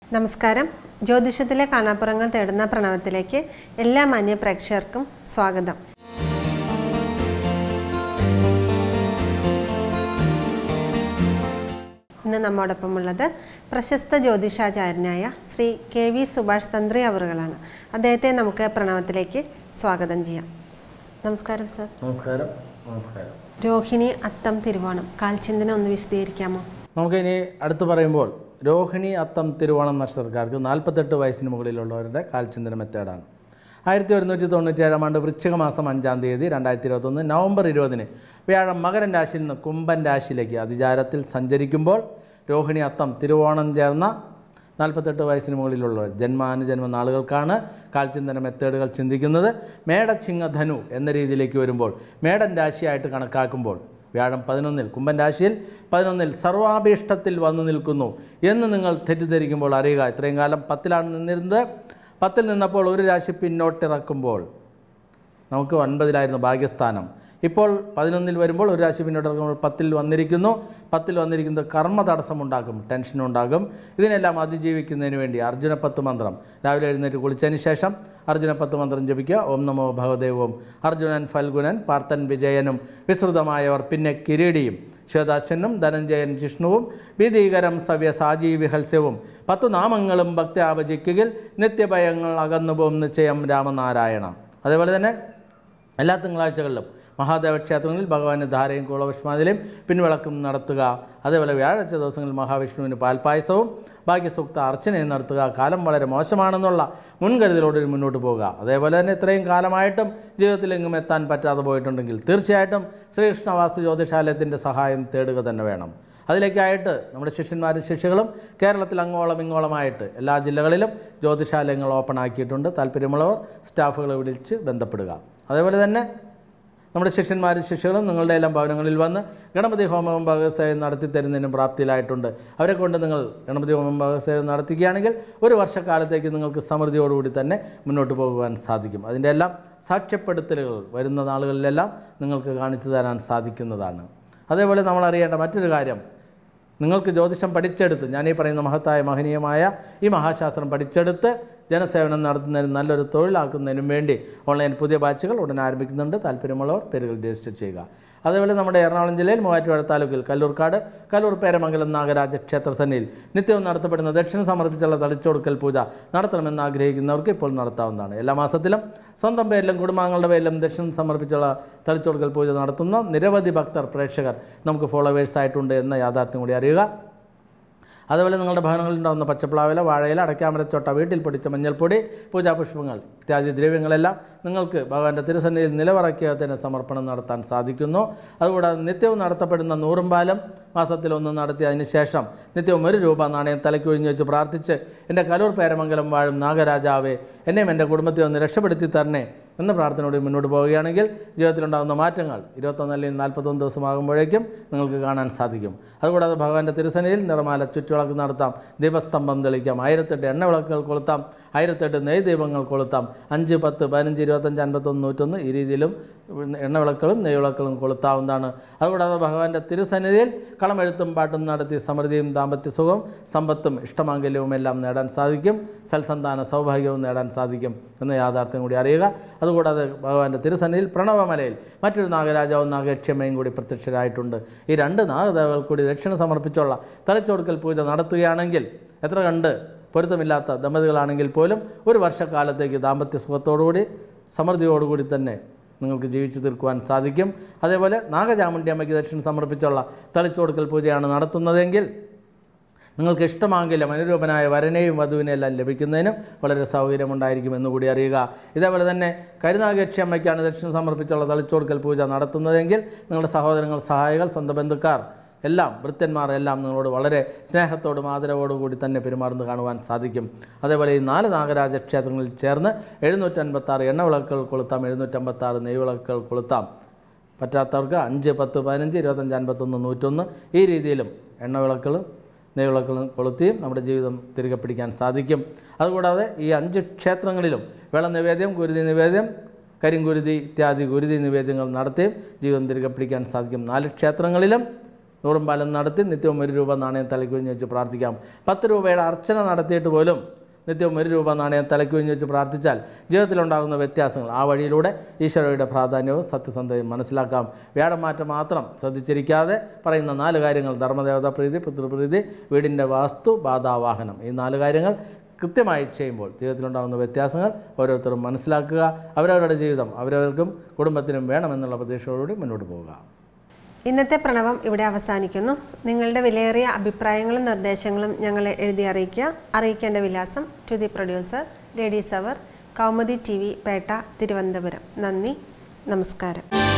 നമസ്കാരം. ജ്യോതിഷത്തിലെ കാണാപ്പുറങ്ങൾ തേടുന്ന പ്രണവത്തിലേക്ക് എല്ലാ മാന്യ പ്രേക്ഷകർക്കും സ്വാഗതം. ഇന്ന് നമ്മോടൊപ്പമുള്ളത് പ്രശസ്ത ജ്യോതിഷാചാര്യനായ ശ്രീ KV സുഭാഷ് തന്ത്രി അവറുകളാണ്. അദ്ദേഹത്തെ നമുക്ക് പ്രണവത്തിലേക്ക് സ്വാഗതം ചെയ്യാം. നമസ്കാരം സർ. നമസ്കാരം. നമസ്കാരം. രോഹിണി, അത്തം, തിരുവോണം കാൽചിന്തന ഒന്ന് വിശദീകരിക്കാമോ? നമുക്കിനി അടുത്ത് പറയുമ്പോൾ രോഹിണി, അത്തം, തിരുവോണം നക്ഷത്രക്കാർക്ക് 48 വയസ്സിന് മുകളിലുള്ളവരുടെ കാൽചിന്തന മെത്തേഡാണ്. 1197 ആണ്ട് വൃശ്ചിക മാസം 5-ാം തീയതി 2021 നവംബർ 20 വ്യാഴം മകരൻ രാശിയിൽ നിന്ന് കുംഭൻ രാശിയിലേക്ക് അതിചാരത്തിൽ സഞ്ചരിക്കുമ്പോൾ രോഹിണി, അത്തം, തിരുവോണം ചേർന്ന 48 വയസ്സിന് മുകളിലുള്ളവർ ജന്മാനുജന്മ നാളുകൾക്കാണ് കാൽചിന്തന മെത്തേഡുകൾ ചിന്തിക്കുന്നത്. മേടച്ചിങ്ങധനു എന്ന രീതിയിലേക്ക് വരുമ്പോൾ മേടൻ രാശിയായിട്ട് കണക്കാക്കുമ്പോൾ വ്യാഴം 11 കുംഭൻ രാശിയിൽ 11 സർവാഭീഷ്ടത്തിൽ വന്നു നിൽക്കുന്നു എന്ന് നിങ്ങൾ തെറ്റിദ്ധരിക്കുമ്പോൾ അറിയുക, ഇത്രയും കാലം 10-ലാണ് നിന്നിരുന്നത്. 10-ൽ നിന്നപ്പോൾ ഒരു രാശി പിന്നോട്ടിറക്കുമ്പോൾ നമുക്ക് 9-ലായിരുന്നു ഭാഗ്യസ്ഥാനം. ഇപ്പോൾ 11-ൽ വരുമ്പോൾ ഒരു രാശി പിന്നോട്ടിറക്കുമ്പോൾ 10-ൽ വന്നിരിക്കുന്നു. 10-ൽ വന്നിരിക്കുന്നത് കർമ്മ തടസ്സമുണ്ടാക്കും, ടെൻഷനുണ്ടാകും. ഇതിനെല്ലാം അതിജീവിക്കുന്നതിന് വേണ്ടി അർജുന 10 മന്ത്രം രാവിലെ എഴുന്നേറ്റ് കുളിച്ചതിന് ശേഷം അർജുന 10 മന്ത്രം ജപിക്കുക. ഓം നമോ ഭഗവദേവം അർജുനൻ ഫൽഗുനൻ പാർത്ഥൻ വിജയനും വിസ്തൃതമായവർ പിന്നെ കിരീടിയും ശ്വേതാശ്വനും ധനഞ്ജയൻ ജിഷ്ണുവും ഭീതീകരം സവ്യ സാജീ വിഹൽസ്യവും 10 നാമങ്ങളും ഭക്ത്യാപജിക്കുകയിൽ നിത്യഭയങ്ങൾ അകന്നുപോകും നിശ്ചയം രാമനാരായണ. അതേപോലെ തന്നെ എല്ലാ തിങ്കളാഴ്ചകളിലും മഹാദേവ ക്ഷേത്രങ്ങളിൽ ഭഗവാന് ധാരയും കുളപുഷ്പാഞ്ജലിയും പിൻവിളക്കും നടത്തുക. അതേപോലെ വ്യാഴാഴ്ച ദിവസങ്ങളിൽ മഹാവിഷ്ണുവിന് പാൽപ്പായസവും ഭാഗ്യസൂക്ത അർച്ചനയും നടത്തുക. കാലം വളരെ മോശമാണെന്നുള്ള മുൻകരുതലോട് മുന്നോട്ട് പോവുക. അതേപോലെ തന്നെ ഇത്രയും കാലമായിട്ടും ജീവിതത്തിലെങ്ങും എത്താൻ പറ്റാതെ പോയിട്ടുണ്ടെങ്കിൽ തീർച്ചയായിട്ടും ശ്രീകൃഷ്ണവാസ്തു ജ്യോതിഷാലയത്തിൻ്റെ സഹായം തേടുക തന്നെ വേണം. അതിലേക്കായിട്ട് നമ്മുടെ ശിഷ്യന്മാരും ശിഷ്യകളും കേരളത്തിൽ അങ്ങോളം ഇങ്ങോളമായിട്ട് എല്ലാ ജില്ലകളിലും ജ്യോതിഷാലയങ്ങൾ ഓപ്പൺ ആക്കിയിട്ടുണ്ട്. താല്പര്യമുള്ളവർ സ്റ്റാഫുകളെ വിളിച്ച് ബന്ധപ്പെടുക. അതേപോലെ തന്നെ നമ്മുടെ ശിഷ്യന്മാരും ശിഷ്യകളും നിങ്ങളുടെ എല്ലാം ഭവനങ്ങളിൽ വന്ന് ഗണപതി ഹോമം ഭഗവത്സേവം നടത്തി തരുന്നതിനും പ്രാപ്തിയിലായിട്ടുണ്ട്. അവരെ കൊണ്ട് നിങ്ങൾ ഗണപതി ഹോമം ഭഗവത്സേവം നടത്തിക്കുകയാണെങ്കിൽ ഒരു വർഷക്കാലത്തേക്ക് നിങ്ങൾക്ക് സമൃദ്ധിയോടുകൂടി തന്നെ മുന്നോട്ട് പോകുവാൻ സാധിക്കും. അതിൻ്റെ എല്ലാം സാക്ഷ്യപ്പെടുത്തലുകൾ വരുന്ന നാളുകളിലെല്ലാം നിങ്ങൾക്ക് കാണിച്ചു തരാൻ സാധിക്കുന്നതാണ്. അതേപോലെ നമ്മൾ അറിയേണ്ട മറ്റൊരു കാര്യം, നിങ്ങൾക്ക് ജ്യോതിഷം പഠിച്ചെടുത്ത് ഞാൻ ഈ പറയുന്ന മഹത്തായ മഹനീയമായ ഈ മഹാശാസ്ത്രം പഠിച്ചെടുത്ത് ജനസേവനം നടത്തുന്നതിനും നല്ലൊരു തൊഴിലാക്കുന്നതിനും വേണ്ടി ഓൺലൈൻ പുതിയ ബാച്ചുകൾ ഉടൻ ആരംഭിക്കുന്നുണ്ട്. താല്പര്യമുള്ളവർ പേരുകൾ രജിസ്റ്റർ ചെയ്യുക. അതേപോലെ നമ്മുടെ എറണാകുളം ജില്ലയിൽ മൂവാറ്റുപുഴ താലൂക്കിൽ കല്ലൂർക്കാട് കല്ലൂർ പേരമംഗലം നാഗരാജ ക്ഷേത്രസന്നിധിയിൽ നിത്യവും നടത്തപ്പെടുന്ന ദക്ഷിണ സമർപ്പിച്ചുള്ള തളിച്ചുകൊടുക്കൽ പൂജ നടത്തണമെന്ന് ആഗ്രഹിക്കുന്നവർക്ക് ഇപ്പോൾ നടത്താവുന്നതാണ്. എല്ലാ മാസത്തിലും സ്വന്തം പേരിലും കുടുംബാംഗങ്ങളുടെ പേരിലും ദക്ഷിണ സമർപ്പിച്ചുള്ള തളിച്ചുകൊടുക്കൽ പൂജ നടത്തുന്ന നിരവധി ഭക്തർ പ്രേക്ഷകർ നമുക്ക് ഫോളോവേഴ്സായിട്ടുണ്ട് എന്ന യാഥാർത്ഥ്യം കൂടി അറിയുക. അതുപോലെ നിങ്ങളുടെ ഭവനങ്ങളിലുണ്ടാകുന്ന പച്ചപ്ലാവില, വാഴയില, അടയ്ക്കാമരച്ചോട്ട, വീട്ടിൽ പൊടിച്ച മഞ്ഞൾപ്പൊടി, പൂജാപുഷ്പങ്ങൾ ഇത്യാദി ദ്രവ്യങ്ങളെല്ലാം നിങ്ങൾക്ക് ഭഗവാന്റെ തിരുസന്നിധിയിൽ നിലവറയ്ക്കകത്തിന് സമർപ്പണം നടത്താൻ സാധിക്കുന്നു. അതുകൂടാതെ നിത്യവും നടത്തപ്പെടുന്ന നൂറുംപാലം മാസത്തിൽ 1 നടത്തി അതിനുശേഷം നിത്യവും 1 രൂപ നാണയം തലയ്ക്ക് ഒഴിഞ്ഞു വെച്ച് പ്രാർത്ഥിച്ച് എൻ്റെ കലൂർ പേരമംഗലം വാഴും നാഗരാജാവേ എന്നെയും എൻ്റെ കുടുംബത്തെ ഒന്ന് രക്ഷപ്പെടുത്തി തരണേ എന്ന പ്രാർത്ഥനയോട് മുന്നോട്ട് പോവുകയാണെങ്കിൽ ജീവിതത്തിലുണ്ടാകുന്ന മാറ്റങ്ങൾ 21 അല്ലെങ്കിൽ 41 ദിവസമാകുമ്പോഴേക്കും നിങ്ങൾക്ക് കാണാൻ സാധിക്കും. അതുകൂടാതെ ഭഗവാന്റെ തിരുസന്നിധിയിൽ നിറമാല ചുറ്റുവിളക്ക് നടത്താം, ദീപസ്തംഭം തെളിക്കാം, 1008 എണ്ണവിളക്കുകൾ കൊളുത്താം, 1008 നെയ്ദീപങ്ങൾ കൊളുത്താം, 5, 10, 15, 25, 51, 101 ഈ രീതിയിലും എണ്ണവിളക്കുകളും നെയ്വിളക്കുകളും കൊളുത്താവുന്നതാണ്. അതുകൂടാതെ ഭഗവാന്റെ തിരുസന്നിധിയിൽ കളമെഴുത്തും പാട്ടും നടത്തി സമൃദ്ധിയും ദാമ്പത്യ സുഖവും സമ്പത്തും ഇഷ്ടമാംഗല്യവും എല്ലാം നേടാൻ സാധിക്കും. സൽസന്താന സൗഭാഗ്യവും നേടാൻ സാധിക്കും എന്ന യാഥാർത്ഥ്യം കൂടി അറിയുക. അതുകൂടാതെ ഭഗവാന്റെ തിരുസന്നിധിയിൽ പ്രണവമലയിൽ മറ്റൊരു നാഗരാജാവും നാഗക്ഷമയും കൂടി പ്രത്യക്ഷരായിട്ടുണ്ട്. ഈ 2 നാഗദേവകൾ കൂടി ദക്ഷിണ സമർപ്പിച്ചുള്ള തലച്ചോർക്കൽ പൂജ നടത്തുകയാണെങ്കിൽ എത്ര കണ്ട് പൊരുത്തമില്ലാത്ത ദമ്പതികളാണെങ്കിൽ പോലും ഒരു വർഷക്കാലത്തേക്ക് ദാമ്പത്യ സുഖത്തോടുകൂടി സമൃദ്ധിയോടുകൂടി തന്നെ നിങ്ങൾക്ക് ജീവിച്ചു തീർക്കുവാൻ സാധിക്കും. അതേപോലെ നാഗചാമുണ്ഡി അമ്മയ്ക്ക് ദക്ഷിണ സമർപ്പിച്ചുള്ള തളിച്ചുകൊടുക്കൽ പൂജയാണ് നടത്തുന്നതെങ്കിൽ നിങ്ങൾക്ക് ഇഷ്ടമാകില്ല അനുരൂപനായ വരനെയും വധുവിനെല്ലാം ലഭിക്കുന്നതിനും വളരെ സൗകര്യമുണ്ടായിരിക്കുമെന്ന് കൂടി അറിയുക. ഇതേപോലെ തന്നെ കരുനാഗക്ഷി അമ്മയ്ക്കാണ് ദക്ഷിണ സമർപ്പിച്ചുള്ള തളിച്ചുകൊടുക്കൽ പൂജ നടത്തുന്നതെങ്കിൽ നിങ്ങളുടെ സഹോദരങ്ങൾ, സഹായികൾ, സ്വന്തം ബന്ധുക്കാർ എല്ലാം ഭൃത്യന്മാർ എല്ലാം നിങ്ങളോട് വളരെ സ്നേഹത്തോടും ആദരവോടും കൂടി തന്നെ പെരുമാറുന്നത് കാണുവാൻ സാധിക്കും. അതേപോലെ ഈ 4 നാഗരാജ ക്ഷേത്രങ്ങളിൽ ചേർന്ന് 756 എണ്ണവിളക്കുകൾ കൊളുത്താം, 756 നെയ്വിളക്കുകൾ കൊളുത്താം. പറ്റാത്തവർക്ക് 5, 10, 15, 25, 51, 101 ഈ രീതിയിലും എണ്ണവിളക്കുകളും നെയ്വിളക്കുകളും കൊളുത്തിയും നമ്മുടെ ജീവിതം തിരികെ പിടിക്കാൻ സാധിക്കും. അതുകൂടാതെ ഈ 5 ക്ഷേത്രങ്ങളിലും വെള്ള നിവേദ്യം, ഗുരുതി നിവേദ്യം, കരിങ്കുരുതി ഇത്യാദി ഗുരുതി നിവേദ്യങ്ങൾ നടത്തിയും ജീവിതം തിരികെ പിടിക്കാൻ സാധിക്കും. 4 ക്ഷേത്രങ്ങളിലും നൂറുംപാലം നടത്തി നിത്യവും 1 രൂപ നാണയം തലയ്ക്കുഞ്ഞ് വെച്ച് പ്രാർത്ഥിക്കാം. 10 രൂപയുടെ അർച്ചന നടത്തിയിട്ട് പോലും നിത്യവും 1 രൂപ നാണയം തലയ്ക്കുഞ്ഞ് വെച്ച് പ്രാർത്ഥിച്ചാൽ ജീവിതത്തിലുണ്ടാകുന്ന വ്യത്യാസങ്ങൾ, ആ വഴിയിലൂടെ ഈശ്വരയുടെ പ്രാധാന്യവും സത്യസന്ധതയും മനസ്സിലാക്കാം. വ്യാഴമാറ്റം മാത്രം ശ്രദ്ധിച്ചിരിക്കാതെ പറയുന്ന 4 കാര്യങ്ങൾ: ധർമ്മദേവതാ പ്രീതി, പിതൃപ്രീതി, വീടിൻ്റെ വാസ്തു, ബാധാവാഹനം. ഈ 4 കാര്യങ്ങൾ കൃത്യമായി ചെയ്യുമ്പോൾ ജീവിതത്തിലുണ്ടാകുന്ന വ്യത്യാസങ്ങൾ ഓരോരുത്തരും മനസ്സിലാക്കുക. അവരവരുടെ ജീവിതം അവരവർക്കും കുടുംബത്തിനും വേണമെന്നുള്ള പ്രതീക്ഷയോടുകൂടി മുന്നോട്ട് പോവുക. ഇന്നത്തെ പ്രണവം ഇവിടെ അവസാനിക്കുന്നു. നിങ്ങളുടെ വിലയേറിയ അഭിപ്രായങ്ങളും നിർദ്ദേശങ്ങളും ഞങ്ങളെ എഴുതി അറിയിക്കുക. അറിയിക്കേണ്ട വിലാസം: to the producer, ladies hour, Kaumudi TV, Pettah, Thiruvananthapuram. നന്ദി, നമസ്കാരം.